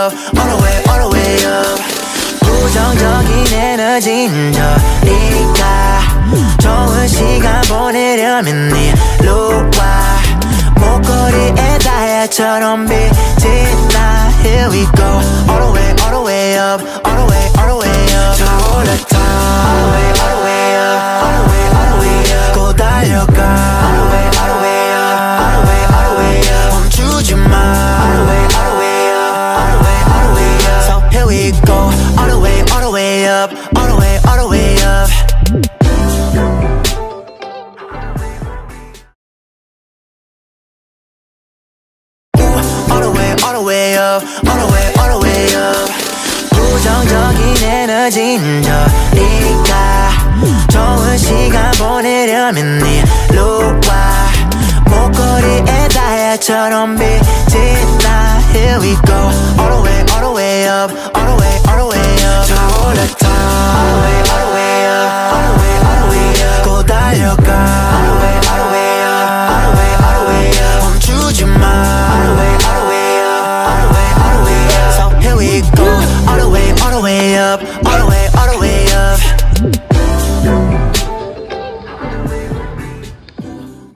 up, all the way up. 부정적인 에너지는 저리가. 좋은 시간 보내려면 일로 와. 목걸이에 다이아처럼 빛이 나. Here we go, all the way up, all the way up. 저 올라타, all the way up, all the way up. 고 달려가, all the way up, 멈추지 마, all the way up. So here we go, all the way up, all the way up. All the way up, all the way up. 부정적인 에너지는 저리가. 좋은 시간 보내려면 일로 와. 목걸이에 다이아처럼 빛이 나. Here we go, all the way up, all the way up. 저 올라타, all the way up, 고 달려가, all the way up, 멈추지 마, all the way up. So here we go, all the way up.